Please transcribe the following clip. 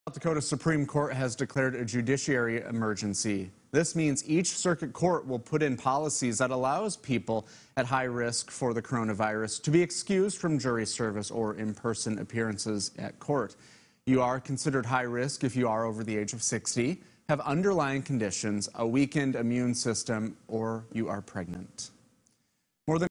The Dakota Supreme Court has declared a judiciary emergency. This means each circuit court will put in policies that allows people at high risk for the coronavirus to be excused from jury service or in-person appearances at court. You are considered high risk if you are over the age of 60, have underlying conditions, a weakened immune system, or you are pregnant.